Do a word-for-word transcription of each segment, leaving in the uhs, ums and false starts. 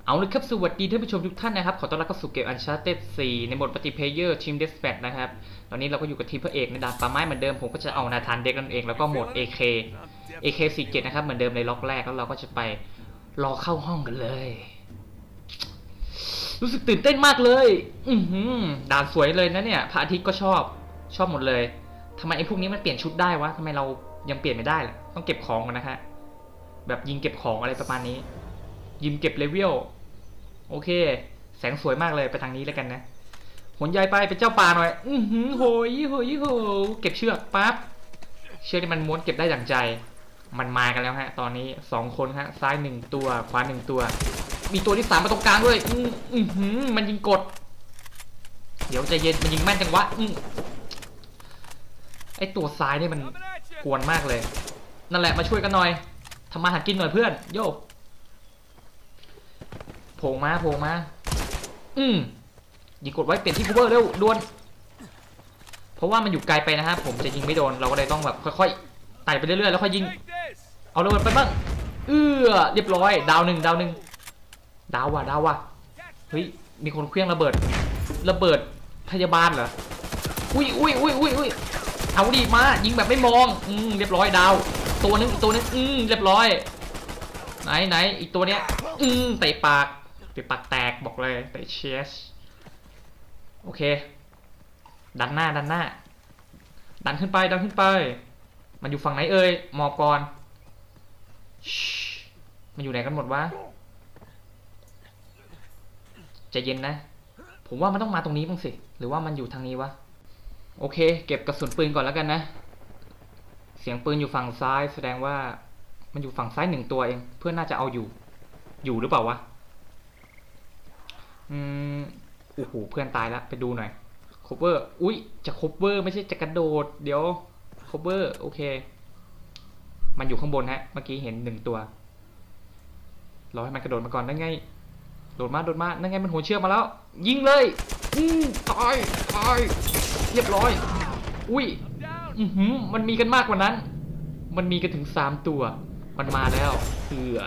เอาเลยครับสวัสดีท่านผู้ชมทุกท่านนะครับขอต้อนรับเข้าสู่เกม Uncharted สี่ในโหมด Multiplayer Team Deathmatch นะครับตอนนี้เราก็อยู่กับทีมพระเอกในด่านป่าไม้เหมือนเดิมผมก็จะเอานาธานเด็กนั่นเองแล้วก็โหมด เอ เค เอ เค สี่สิบเจ็ด นะครับเหมือนเดิมในล็อกแรกแล้วเราก็จะไปรอเข้าห้องกันเลยรู้สึกตื่นเต้นมากเลยอือหือด่านสวยเลยนะเนี่ยพระอาทิตย์ก็ชอบชอบหมดเลยทำไมไอ้พวกนี้มันเปลี่ยนชุดได้วะทำไมเรายังเปลี่ยนไม่ได้ล่ะต้องเก็บของกันนะฮะแบบยิงเก็บของอะไรประมาณนี้ยิงเก็บเลเวลโอเคแสงสวยมากเลยไปทางนี้แล้วกันนะหนใหญ่ไปเป็นเจ้าป่าหน่อยอือหือโหยโหยโหเก็บเชือกปั๊บเชือกที่มันม้วนเก็บได้อย่างใจมันมากันแล้วฮะตอนนี้สองคนฮะซ้ายหนึ่งตัวขวาหนึ่งตัวมีตัวที่สามมาตรงกลางด้วยอืออือหือมันยิงกดเดี๋ยวใจเย็นมันยิงแม่นจังวะอือไอตัวซ้ายนี่มันกวนมากเลยนั่นแหละมาช่วยกันหน่อยทำมาหากินหน่อยเพื่อนโย่โผล่มาโผล่มาอืมยิงกดไว้เปลี่ยนที่คูเวอร์เร็วด่วนเพราะว่ามันอยู่ไกลไปนะฮะผมจะยิงไม่โดนเราก็เลยต้องแบบค่อยๆไต่ไปเรื่อยๆแล้วค่อยยิงเอาระเบิดไปบ้างเอื้อเรียบร้อยดาวหนึ่งดาวหนึ่งดาวว่ะดาวว่ะเฮ้ยมีคนเคลื่องระเบิดระเบิดพยาบาลเหรออุ้ยอุ้ยอุ้ยอุ้ยอุ้ยเอาดีมายิงแบบไม่มองอืมเรียบร้อยดาวตัวนึงอีกตัวนึงอืมเรียบร้อยไหนไหนอีกตัวเนี้ยอืมเตะปากเตะปากแตกบอกเลยเตะเชสโอเคดันหน้าดันหน้าดันขึ้นไปดันขึ้นไปมันอยู่ฝั่งไหนเอ่ยหมอบก่อนมันอยู่ไหนกันหมดวะใจเย็นนะผมว่ามันต้องมาตรงนี้บ้างสิหรือว่ามันอยู่ทางนี้วะโอเคเก็บกระสุนปืนก่อนแล้วกันนะเสียงปืนอยู่ฝั่งซ้ายแสดงว่ามันอยู่ฝั่งซ้ายหนึ่งตัวเองเพื่อนน่าจะเอาอยู่อยู่หรือเปล่าวะอืมโอ้โหเพื่อนตายแล้วไปดูหน่อยคบเวอร์อุ้ยจะคบเวอร์ไม่ใช่จะกระโดดเดี๋ยวคบเวอร์โอเคมันอยู่ข้างบนฮะเมื่อกี้เห็นหนึ่งตัวรอให้มันกระโดดมาก่อนได้ไงโดดมาโดดมานั่นไงมันหัวเชือกมาแล้วยิงเลยอืมตายตายเรียบร้อยอุ้ยอือหือมันมีกันมากกว่านั้นมันมีกันถึงสามตัวมันมาแล้วเผื่อ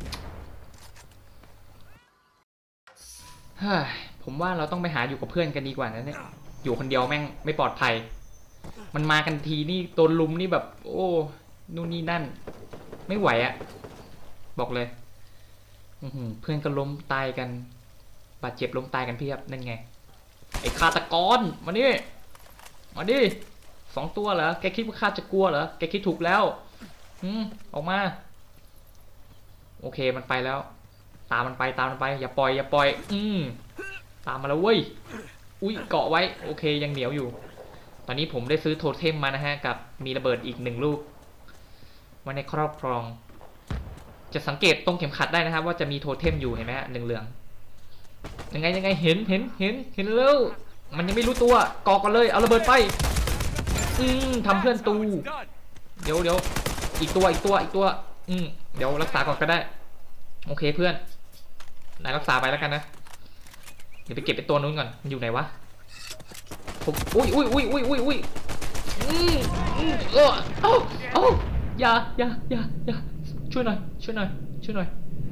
เฮ้ยผมว่าเราต้องไปหาอยู่กับเพื่อนกันดีกว่านะเนี่ยอยู่คนเดียวแม่งไม่ปลอดภัยมันมากันทีนี่ตัวลุมนี่แบบโอ้นู่นนี่นั่นไม่ไหวอะบอกเลยเพื่อนก็ล้มตายกันบาดเจ็บล้มตายกันเพียบนั่นไงไอ้ฆาตกรมาดิมาดิสองตัวเหรอแกคิดว่าข้าจะกลัวเหรอแกคิดถูกแล้วอืมออกมาโอเคมันไปแล้วตามมันไปตามมันไปอย่าปล่อยอย่าปล่อยอืมตามมาแล้วเว้ยอุ้ยเกาะไว้โอเคยังเหนียวอยู่ตอนนี้ผมได้ซื้อโทเทมมานะฮะกับมีระเบิดอีกหนึ่งลูกไว้ในครอบครองจะสังเกตตรงเข็มขัดได้นะครับว่าจะมีโทเทมอยู่เห็นไหมฮะเหลืองๆยังไงยังไงเห็นเห็นเห็นเห็นแล้วมันยังไม่รู้ตัวกอกกันเลยเอาระเบิดไปอืมทำเพื่อนตูเดี๋ยวเดี๋ยวอีกตัวอีกตัวอีกตัวอืมเดี๋ยวรักษาก่อนก็ได้โอเคเพื่อนนายรักษาไปแล้วกันนะเดี๋ยวไปเก็บไปตัวนู้นก่อนมันอยู่ไหนวะผมอุ้ยอุ้ยอุ้ยอุ้ยอุ้ยอุ้ยอืมอืมเออเอ้าเอ้าอย่าอย่าอย่าอย่าช่วยหน่อยช่วยหน่อยช่วยหน่อย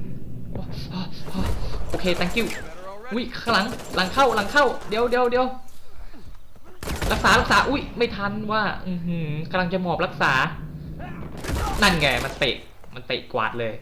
โอเค thank you อุ้ยข้างหลังหลังเข้าหลังเข้าเดี๋ยวเดี๋ยวเดี๋ยวรักษารักษาอุ้ยไม่ทันว่าอือหือกำลังจะหมอบรักษานั่นไงมันเตะมันเตะกวาดเลย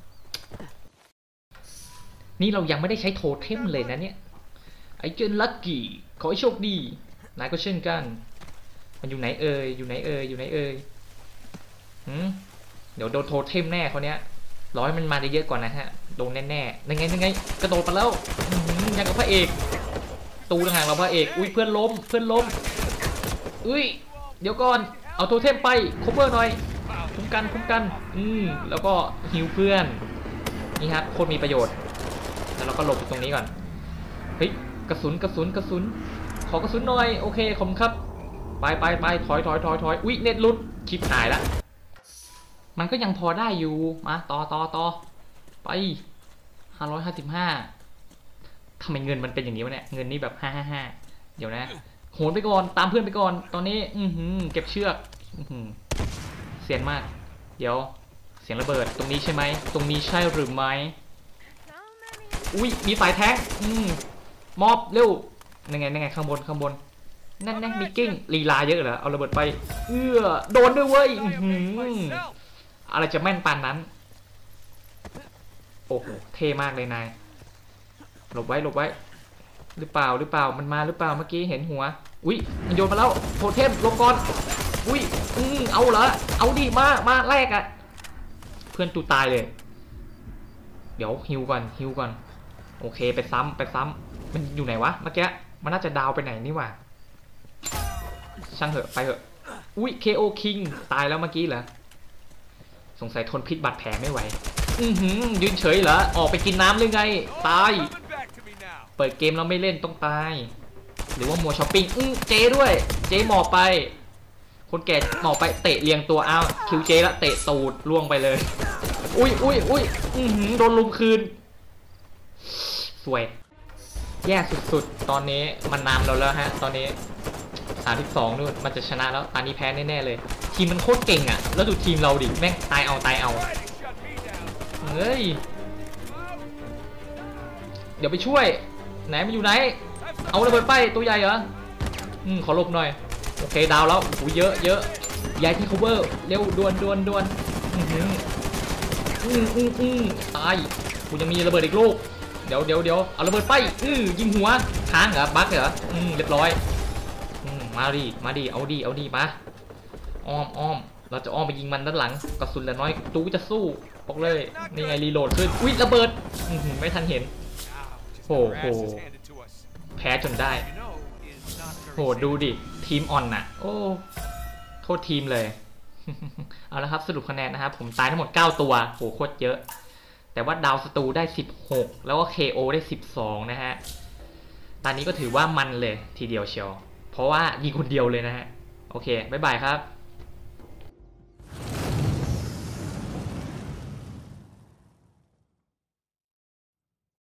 นี่เรายังไม่ได้ใช้โทเทมเลยนะเนี่ยไอ้เจนลัคกี้ขอให้โชคดีนายก็เช่นกันมันอยู่ไหนเอ่ยอยู่ไหนเอ่ยอยู่ไหนเอ่ยหืมเดี๋ยวโดนโทเทมแน่เขาเนี้ยร้อยมันมาได้เยอะกว่านะฮะโดนแน่ๆยังไงยังไงกระโดดมาแล้วยังกับพระเอกตูทางเราพระเอกอุ้ยเพื่อนล้มเพื่อนล้มอุ้ยเดี๋ยวก่อนเอาโทเทมไปคัฟเวอร์หน่อยคุ้มกันคุ้มกันอืมแล้วก็ฮิวเพื่อนนี่ครับโคตรมีประโยชน์แล้วเราก็หลบตรงนี้ก่อนเฮ้ยกระสุนกระสุนกระสุนขอกระสุนหน่อยโอเคขอบคุณครับไปไปไปถอยถอยถอยถอยอุ้ยเน็ตหลุดคลิปหายแล้วมันก็ยังพอได้อยู่มาต่อต่อต่อไปห้าร้อยห้าสิบห้าทำไมเงินมันเป็นอย่างนี้วะเนี่ยเงินนี่แบบห้าห้าห้าเดี๋ยวนะโหนไปก่อนตามเพื่อนไปก่อนตอนนี้อือหือเก็บเชือกอือหือเสียนมากเดี๋ยวเสียงระเบิดตรงนี้ใช่ไหมตรงนี้ใช่หรือไม่อุ้ยมีสายแท้งอืมมอบเร็วยังไงยังไงข้างบนข้างบนนั่นแน่มีกิ้งลีลาเยอะเหรอเอาระเบิดไปเอื้อโดนด้วยเว้ยอะไรจะแม่นปานนั้นโอ้โหเท่มากเลยนายหลบไว้หลบไว้หรือเปล่าหรือเปล่ามันมาหรือเปล่าเมื่อกี้เห็นหัวอุ้ยมันโยนมาแล้วโทเทมลงก่อนอุ้ยอืมเอาเหรอเอาดิมามาแรกอะเพื่อนตูตายเลยเดี๋ยวฮิวก่อนฮิวก่อนโอเคไปซ้ำไปซ้ำมันอยู่ไหนวะเมื่อกี้มันน่าจะดาวไปไหนนี่วะช่างเถอะไปเถอะอุ้ย เค โอ King ตายแล้วเมื่อกี้เหรอสงสัยทนพิษบาดแผลไม่ไหวอือหือยืนเฉยเหรอออกไปกินน้ำหรือไงตายเปิดเกมแล้วไม่เล่นต้องตายหรือว่ามัวช้อปปิ้งอือเจด้วยเจหมอบไปคนแก่หมอบไปเตะเรียงตัวเอาคิวเจละเตะตูดล่วงไปเลยอุ้ยอุ้ยอุ้ยอือหือโดนลุมคืนสวยแย่สุดๆตอนนี้มันนำเราแล้วฮะตอนนี้สามสิบสองนู่นมันจะชนะแล้วตอนนี้แพ้แน่ๆเลยทีมมันโคตรเก่งอ่ะแล้วดูทีมเราดิแม่งตายเอาตายเอาเฮ้ยเดี๋ยวไปช่วยไหนมันอยู่ไหนเอาระเบิดไปตัวใหญ่เหรออืมขอหลบหน่อยโอเคดาวแล้วโอ้เยอะเยอะย้ายที่ cover เร็วดวนดวนดวนอืมอืมอืมอืมตายกูยังมีระเบิดอีกลูกเดี๋ยวเดี๋ยวเดี๋ยวเอาระเบิดไปอือยิงหัวค้างเหรอบั๊กเหรออืมเรียบร้อยอืมมาดิมาดิเอาดิเอาดิมาอ้อมอ้อมเราจะอ้อมไปยิงมันด้านหลังกระสุนเหลือน้อยจูจะสู้บอกเลยนี่ไงรีโหลดขึ้นอุ้ยระเบิดอืมไม่ทันเห็นโหโหแพ้จนได้โหดูดิทีมอ่อนน่ะโอ้โทษทีมเลยเอาละครับสรุปคะแนนนะครับผมตายทั้งหมดเก้าตัวโหโคตรเยอะแต่ว่าดาวสตูได้สิบหกแล้วก็ เค โอ ได้สิบสองนะฮะตอนนี้ก็ถือว่ามันเลยทีเดียวเชียวเพราะว่ายิงคนเดียวเลยนะฮะโอเคบ๊ายบายครับ